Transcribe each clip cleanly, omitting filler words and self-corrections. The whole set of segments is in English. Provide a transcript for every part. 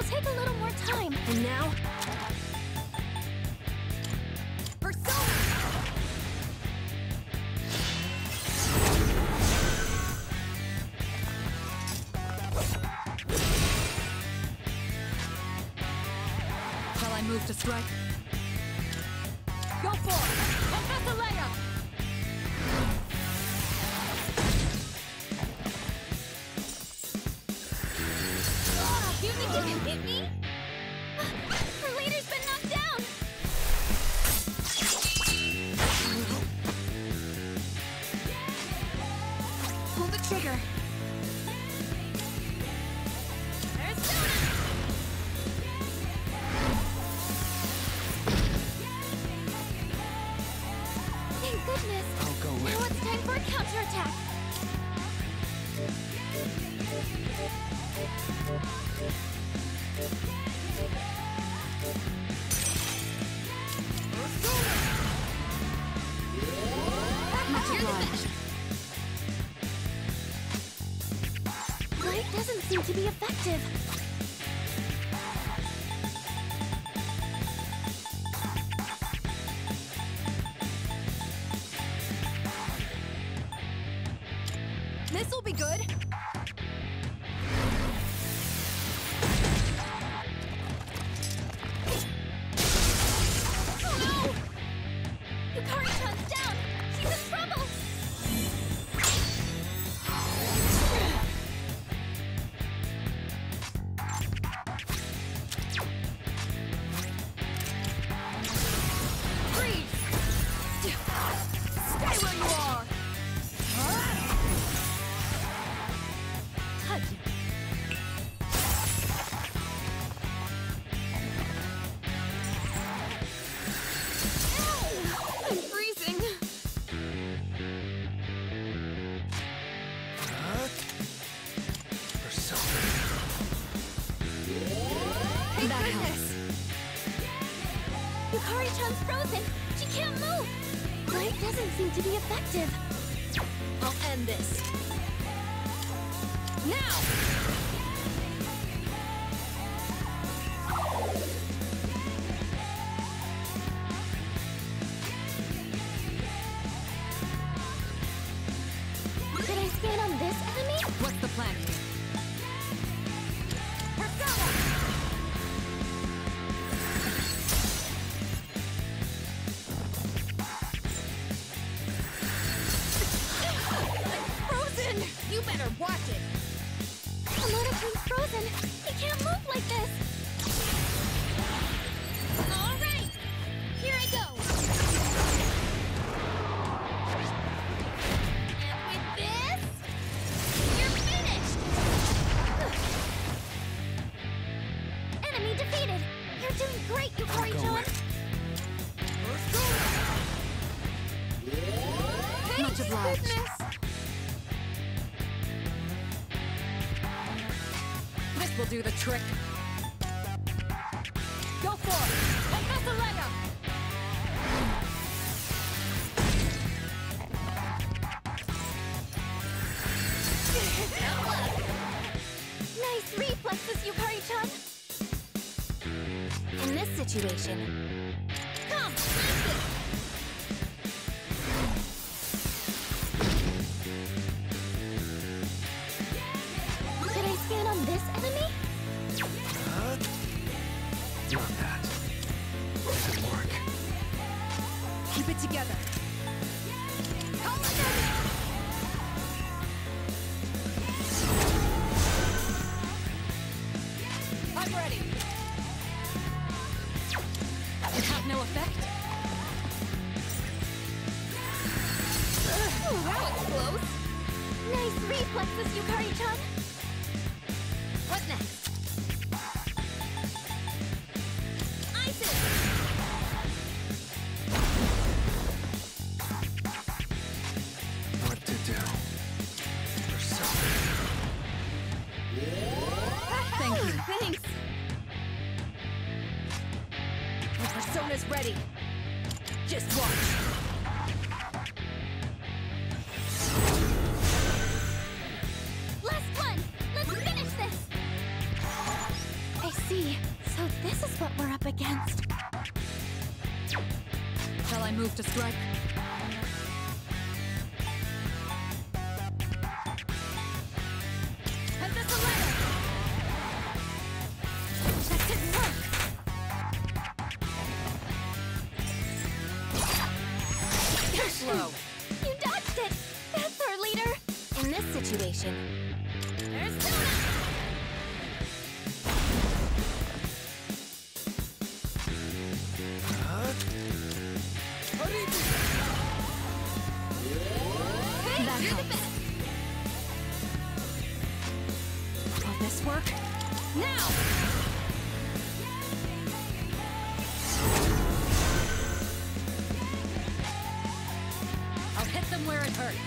take a little more time. And now... Persona! Shall I move to strike? Go for it! Confess a layup! You think you can hit me? Her leader's been knocked down! Pull the trigger. Persona! Thank goodness! I'll go with. Now it's time for a counterattack! You're the best! Light doesn't seem to be effective. This'll be good! Oh no! Yukari-chan's down! She's in trouble! Freeze! Stay where you are! Hudge. I'm freezing! Persona. That helps. Yukari-chan's frozen! She can't move! Light doesn't seem to be effective. I'll end this. Now! Should I scan on this enemy? What's the plan here? Persona! Frozen! You better watch it! Komodo-chan's frozen! He can't move like this! Alright! Here I go! And with this, you're finished! Enemy defeated! You're doing great, Yukari-chan! Much Thank obliged. goodness! This will do the trick. Go for it! Confess a layup! Nice reflexes, Yukari-chan! In this situation... Come, ice it! Should I scan on this enemy? Not that. Doesn't work. Keep it together. I'm ready. It have no effect? Oh, that was close! Nice reflexes, Yukari-chan! What next? Ice it! What to do? Persona. Thank you. Thanks! My persona's ready. Just watch. Last one! Let's finish this! I see. what we're up against. Shall I move to strike? And this a letter! That didn't work. Too slow! You dodged it! That's our leader! In this situation, there's Sona! That helps. Will this work? Now! I'll hit them where it hurts.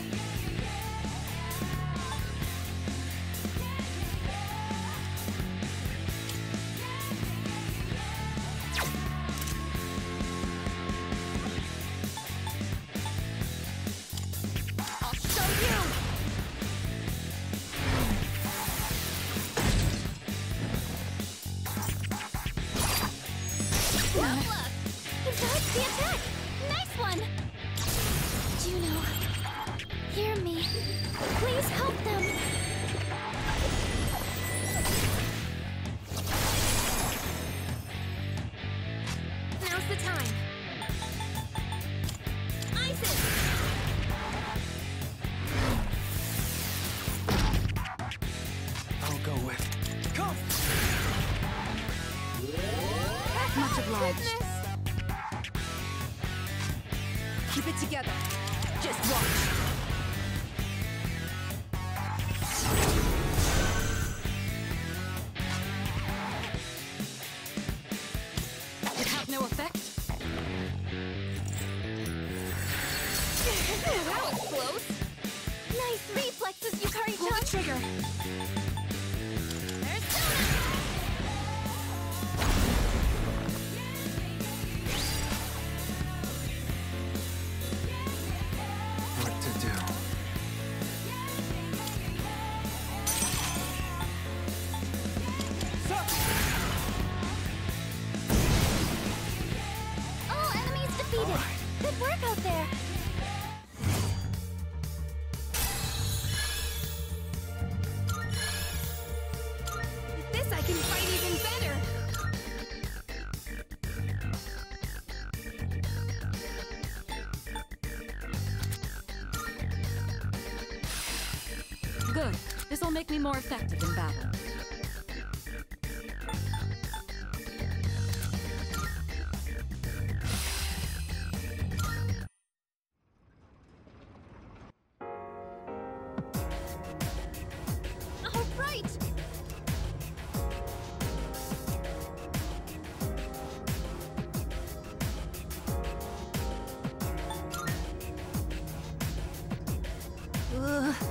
I'll show you! Well, look! You dodged the attack! Nice one! Juno, hear me. Please help them. Now's the time. Isis! I'll go with. Come! Much obliged. Goodness. Keep it together. Just watch. It had no effect? That was close. Nice reflexes, Yukari-chan. Pull the trigger. There's Sona! What to do? All enemies defeated. All right. Good work out there. With this, I can fight even better. Good. This'll make me more effective in battle. All right. Ugh.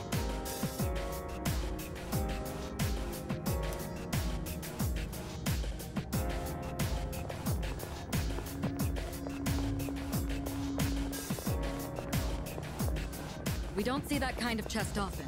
We don't see that kind of chest often.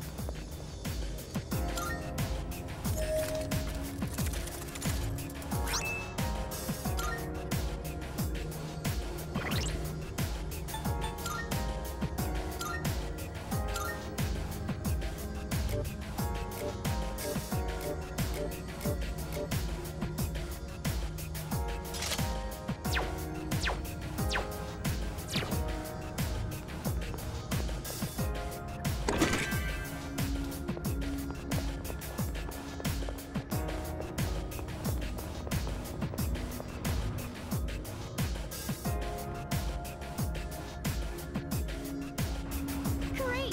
Great.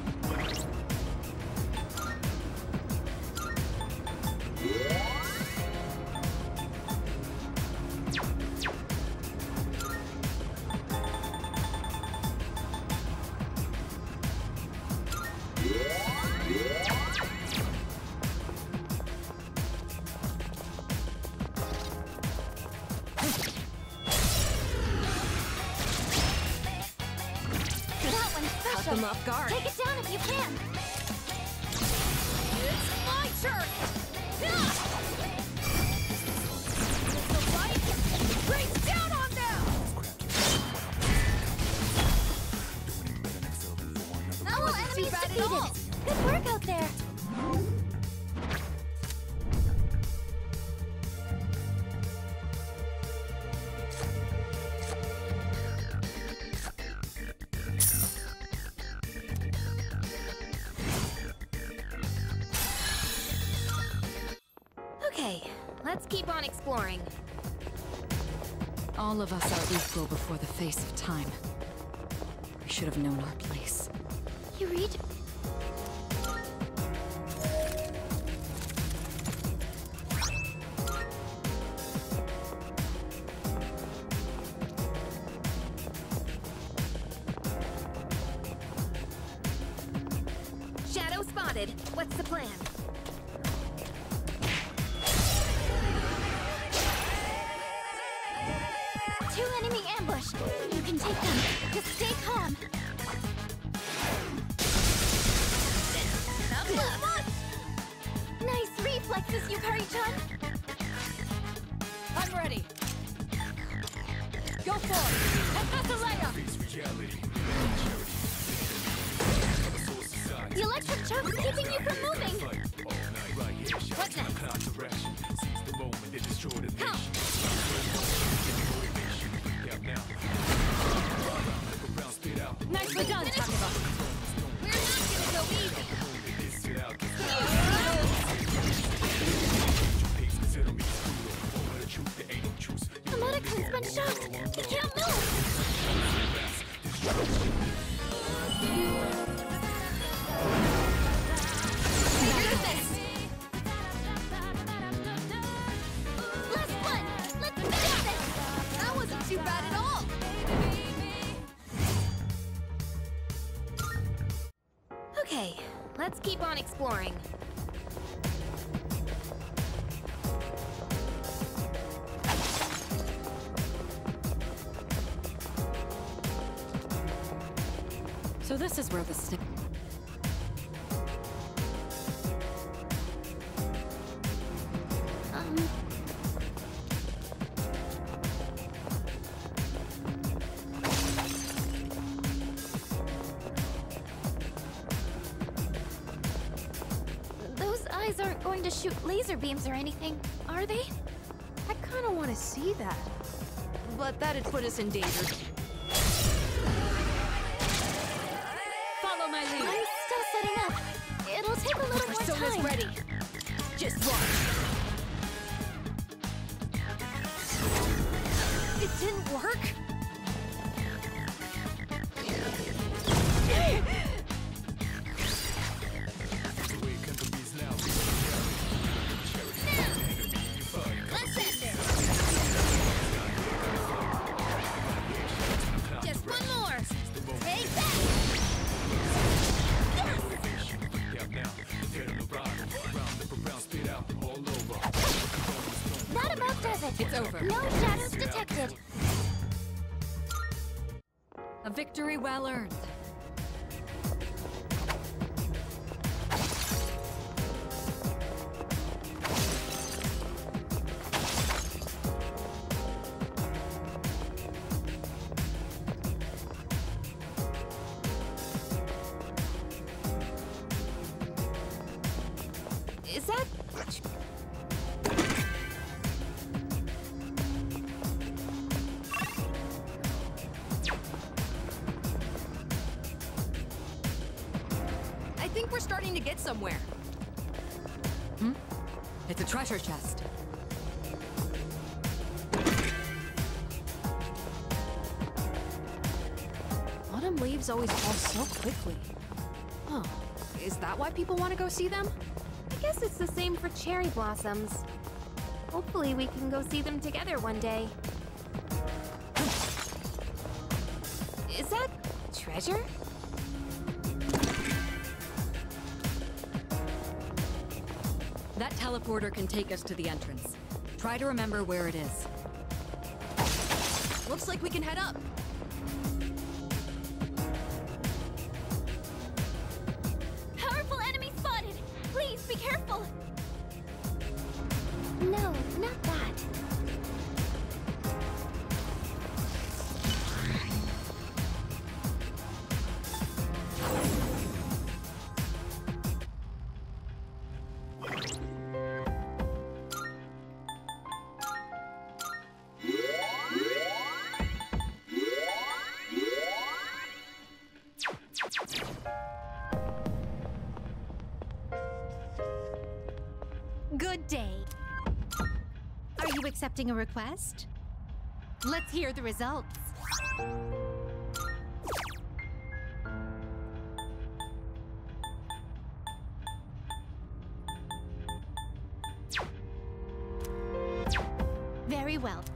That one's special. Caught them off guard. Take it down if you can. It's my turn! Enemies bad at defeated! all. Good work out there! Okay, let's keep on exploring. All of us are equal before the face of time. We should have known our place. You read? Shadow spotted. What's the plan? Two enemy ambush! You can take them! Just stay calm! Nice reflexes, Yukari-chan! I'm ready. Go for it. Athalaya! The electric choke's keeping you from moving! What's next? Come! Nicely done, Takeba. We're not gonna go easy! Emoticon's been shocked! He can't move! Last one! Let's finish this! That wasn't too bad at all! Okay, let's keep on exploring. So this is where the stick... Those eyes aren't going to shoot laser beams or anything, are they? I kinda wanna see that. But that'd put us in danger. Follow my lead. I'm still setting up. It'll take a little more Persona's time. ready. Just watch. It didn't work? Let's end it! Just one more! Take that! That about does it. It's over. No shadows detected. A victory well earned. Is that... I think we're starting to get somewhere. It's a treasure chest. Autumn leaves always fall so quickly. Oh, is that why people want to go see them? I guess it's the same for cherry blossoms. Hopefully we can go see them together one day. Is that treasure? That teleporter can take us to the entrance. Try to remember where it is. Looks like we can head up. Powerful enemy spotted! Please be careful! No, not that. Good day. Are you accepting a request? Let's hear the results. Very well.